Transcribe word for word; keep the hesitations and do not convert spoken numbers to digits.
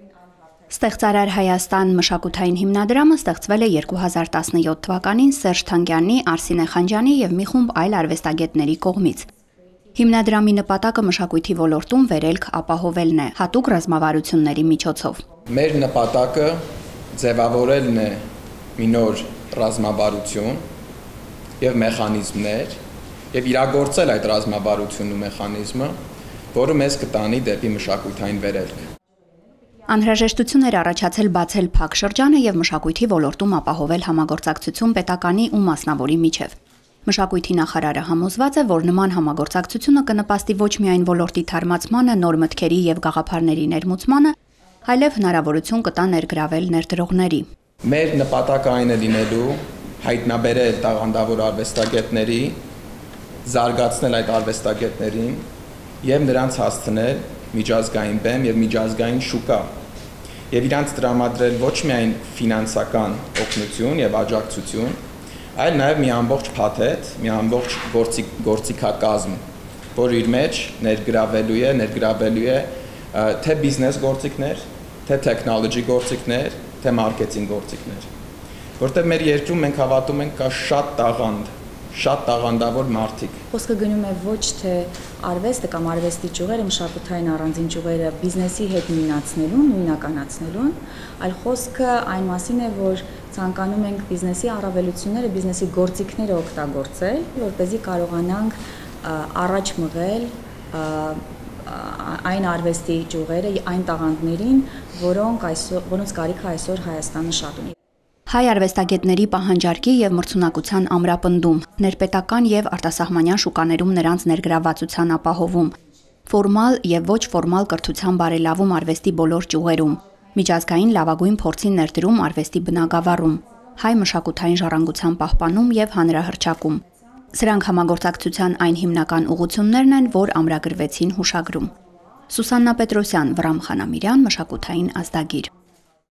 Ստեղծարար Հայաստան մշակութային հիմնադրամը ստեղծվել է երկու հազար տասնյոթ թվականին Սերժ Թանկյանի, Արսինե Խանջյանի և մի խումբ այլ արվեստագետների կողմից։ Հիմնադրամի նպատակը մշակույթի ոլորտում վերելք ապահովելն է, հատուկ ռազմավարությունների միջոցով։ Մեր նպատակը ձևավորելն է մի նոր ռազմավարություն և մեխանիզմներ և իրագործել այդ ռազմավարությունն ու մեխանիզմը, որը մեզ կտանի դեպի մշակութային վերելք։ Անհրաժեշտություն էր առաջացել բացել փակ շրջանը և մշակույթի ոլորտում ապահովել համագործակցություն պետականի ու մասնավորի միջև։ Մշակույթի նախարարը համոզված է, որ նման համագործակցությունը կնպաստի ոչ միայն ոլորտի թարմացմանը, նոր մտքերի և գաղափարների ներմուծմանը, այլև հնարավորություն կտա ներգրավել ներդրողների։ Մեր նպատակը այն է լինելու հայտնաբերել տաղանդավոր արվեստագետների, զարգացնել այդ արվեստագետներին և նրանց հասցնել միջազգային բեմ և միջազգային շուկա և իրանց տրամադրել ոչ միայն ֆինանսական օգնություն և աջակցություն, այլ նաև մի ամբողջ փաթեթ, մի ամբողջ գործիքակազմ, որ իր մեջ ներգրավելու է, ներգրավելու է թե բիզնես գործիքներ, թե տեխնոլոգի գործիքներ, թե մարքեթինգ գործիքներ, որտեղ մեր երկրում մենք հավատում ենք կա շատ տաղանդ, շատ տաղանդավոր մարդիկ։ Խոսքը գնում է ոչ թե արվեստը կամ արվեստի ճյուղերը, մշակութային առանձին ճյուղերը բիզնեսի հետ նույնացնելուն, նույնականացնելուն, այլ խոսքը այն մասին է, որ ցանկանում ենք բիզնեսի առավելությունները, բիզնեսի գործիքները օգտագործել, որպեսզի կարողանանք առաջ մղել այն արվեստի ճյուղերը, այն տաղանդներին, որոնք այսօր, որոնց կարիքը այսօր Հայաստանը շատ ունի։ Հայ արվեստագետների պահանջարկի և մրցունակության ամրապնդում, ներպետական և արտասահմանյան շուկաներում նրանց ներգրավվածության ապահովում, ֆորմալ և ոչ ֆորմալ կրթության բարելավում արվեստի բոլոր ճյուղերում, միջազգային լավագույն փորձի ներդրում արվեստի բնագավառում, հայ մշակութային ժառանգության պահպանում և հանրահռչակում։ Սրանք համագործակցության այն հիմնական ուղղություններն են, որ ամրագրվեցին հուշագրում։ Սուսաննա Պետրոսյան, Վռամ Խանամիրյան, Մշակութային ազդագիր։